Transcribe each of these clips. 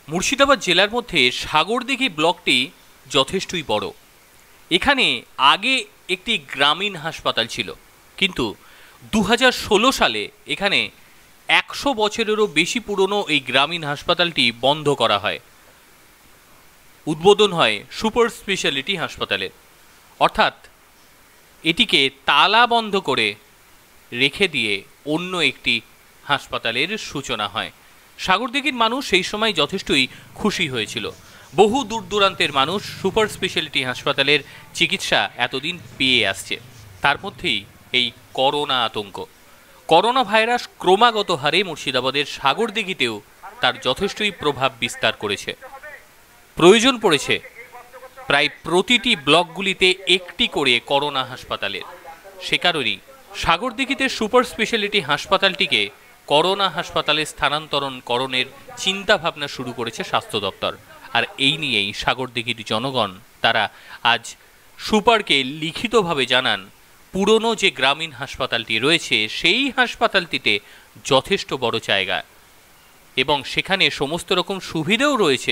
মুর্শিদাবাদ জেলার মধ্যে সাগরদিঘি ব্লকটি যথেষ্টই বড়। এখানে আগে একটি গ্রামীণ হাসপাতাল ছিল, কিন্তু 2016 সালে এখানে 100 বছরেরও বেশি পুরনো এই গ্রামীণ হাসপাতালটি বন্ধ করা হয়। উদ্বোধন হয় সুপার স্পেশালিটি হাসপাতালের, অর্থাৎ এটিকে তালা বন্ধ করে রেখে দিয়ে অন্য একটি হাসপাতালের সূচনা হয়। সাগরদিঘির মানুষ সেই সময় যথেষ্টই খুশি হয়েছিল। বহু দূর দূরান্তের মানুষ সুপার স্পেশালিটি হাসপাতালের চিকিৎসা এতদিন পেয়ে আসছে। তার মধ্যেই এই করোনা আতঙ্ক, করোনা ভাইরাস ক্রমাগত হারে মুর্শিদাবাদের সাগরদিঘিতেও তার যথেষ্টই প্রভাব বিস্তার করেছে। প্রয়োজন পড়েছে প্রায় প্রতিটি ব্লকগুলিতে একটি করে করোনা হাসপাতালের। সে কারণেই সাগরদিঘিতে সুপার স্পেশালিটি হাসপাতালটিকে করোনা হাসপাতালে স্থানান্তরণকরণের চিন্তাভাবনা শুরু করেছে স্বাস্থ্য দপ্তর। আর এই নিয়েই সাগরদিঘির জনগণ তারা আজ সুপারকে লিখিতভাবে জানান পুরনো যে গ্রামীণ হাসপাতালটি রয়েছে সেই হাসপাতালটিতে যথেষ্ট বড় জায়গা এবং সেখানে সমস্ত রকম সুবিধাও রয়েছে।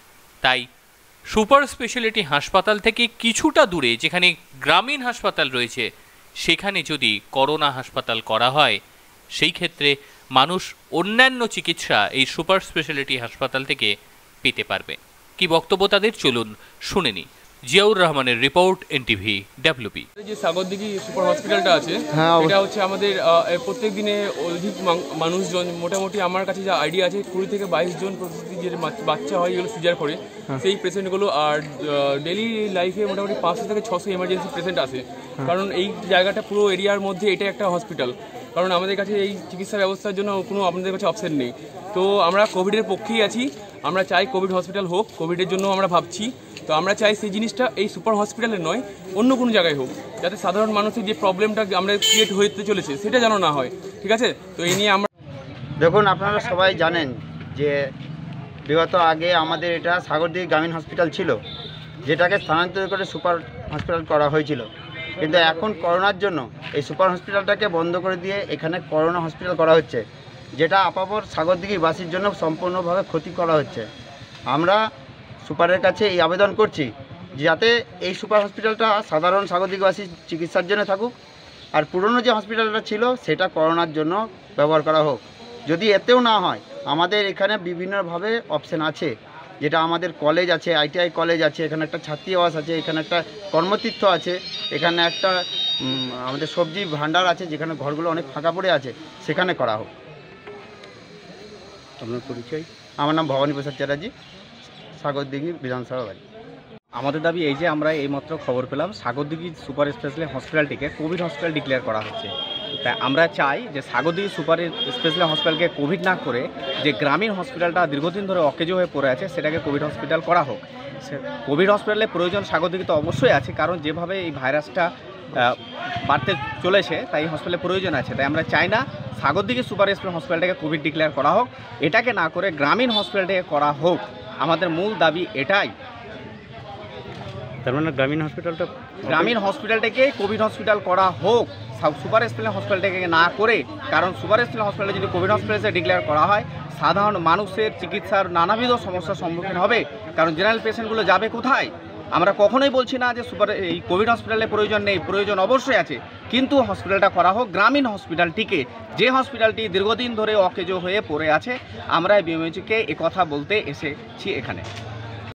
তাই সুপার স্পেশালিটি হাসপাতাল থেকে কিছুটা দূরে যেখানে গ্রামীণ হাসপাতাল রয়েছে সেখানে যদি করোনা হাসপাতাল করা হয়, সেই ক্ষেত্রে মানুষ অন্যান্য চিকিৎসা এই সুপার স্পেশালিটি হাসপাতাল থেকে পেতে পারবে। কি বক্তব্য তাদের, চলুন শুনে নি। জিয়াউর রহমানের রিপোর্ট, এনটিভি WP। যে সাগরদিঘি সুপার হসপিটালটা আছে, এটা হচ্ছে আমাদের প্রত্যেক দিনে অধিক মানুষজন, মোটামুটি আমার কাছে যা আইডিয়া আছে 20 থেকে 22 জন প্রতিটি যে বাচ্চা হয় এগুলো সিজার করে সেই পেশেন্টগুলো, আর ডেলি লাইফে মোটামুটি 500 থেকে 600 এমার্জেন্সি পেশেন্ট আসে। কারণ এই জায়গাটা পুরো এরিয়ার মধ্যে এটা একটা হসপিটাল, কারণ আমাদের কাছে এই চিকিৎসা ব্যবস্থার জন্য কোনো আপনাদের কাছে অপশন নেই। তো আমরা কোভিডের পক্ষেই আছি, আমরা চাই কোভিড হসপিটাল হোক, কোভিডের জন্য আমরা ভাবছি। তো আমরা চাই সেই জিনিসটা এই সুপার হসপিটালে নয়, অন্য কোনো জায়গায় হোক, যাতে সাধারণ মানুষের যে প্রবলেমটা আমরা ক্রিয়েট হতে চলেছে সেটা যেন না হয়। ঠিক আছে, তো এই নিয়ে আমরা দেখুন, আপনারা সবাই জানেন যে বিগত আগে আমাদের এটা সাগরদিঘি গ্রামীণ হসপিটাল ছিল, যেটাকে স্থানান্তরিত করে সুপার হসপিটাল করা হয়েছিল। কিন্তু এখন করোনার জন্য এই সুপার হসপিটালটাকে বন্ধ করে দিয়ে এখানে করোনা হসপিটাল করা হচ্ছে, যেটা আপাতত সাগরদিঘিবাসীর জন্য সম্পূর্ণভাবে ক্ষতি করা হচ্ছে। আমরা সুপারের কাছে এই আবেদন করছি যাতে এই সুপার হসপিটালটা সাধারণ সাগরদিঘিবাসীর চিকিৎসার জন্য থাকুক, আর পুরনো যে হসপিটালটা ছিল সেটা করোনার জন্য ব্যবহার করা হোক। যদি এতেও না হয়, আমাদের এখানে বিভিন্নভাবে অপশান আছে, যেটা আমাদের কলেজ আছে, ITI কলেজ আছে, এখানে একটা ছাত্রী আবাস আছে, এখানে একটা কর্মতীর্থ আছে, এখানে একটা আমাদের সবজি ভাণ্ডার আছে, যেখানে ঘরগুলো অনেক ফাঁকা পড়ে আছে, সেখানে করা হোক। আপনার পরিচয়? আমার নাম ভবানী প্রসাদ চ্যাটার্জি, সাগরদিঘি বিধানসভা বাড়ি। আমাদের দাবি এই যে আমরা এইমাত্র খবর পেলাম সাগরদিঘি সুপার স্পেশালিটি হসপিটালটিকে কোভিড হসপিটাল ডিক্লেয়ার করা হচ্ছে। তাই আমরা চাই যে সাগরদিঘি সুপার স্পেশালিটি হসপিটালকে কোভিড না করে যে গ্রামীণ হসপিটালটা দীর্ঘদিন ধরে অকেজো হয়ে পড়ে আছে সেটাকে কোভিড হসপিটাল করা হোক। কোভিড হসপিটালের প্রয়োজন সাগরদিঘিতে অবশ্যই আছে, কারণ যেভাবে এই ভাইরাসটা বাড়তে চলেছে তাই হসপিটালের প্রয়োজন আছে। তাই আমরা চাই না সাগরদিঘি সুপার স্পেশালিটি হসপিটালটাকে কোভিড ডিক্লেয়ার করা হোক, এটাকে না করে গ্রামীণ হসপিটালটাকে করা হোক। আমাদের মূল দাবি এটাই। তার মানে গ্রামীণ হসপিটালটাকে কোভিড হসপিটাল করা হোক, সুপার স্পেশালিটি হসপিটালটাকে না করে। কারণ সুপার স্পেশালিটি হসপিটালে যদি কোভিড হসপিটালে ডিক্লেয়ার করা হয়, সাধারণ মানুষের চিকিৎসার নানাবিধ সমস্যার সম্মুখীন হবে। কারণ জেনারেল পেশেন্টগুলো যাবে কোথায়? আমরা কখনোই বলছি না যে এই কোভিড হসপিটালের প্রয়োজন নেই, প্রয়োজন অবশ্যই আছে, কিন্তু হসপিটালটা করা হোক গ্রামীণ হসপিটালটিকে, যে হসপিটালটি দীর্ঘদিন ধরে অকেজো হয়ে পড়ে আছে। আমরা বিএমএইচকে কথা বলতে এসেছি এখানে।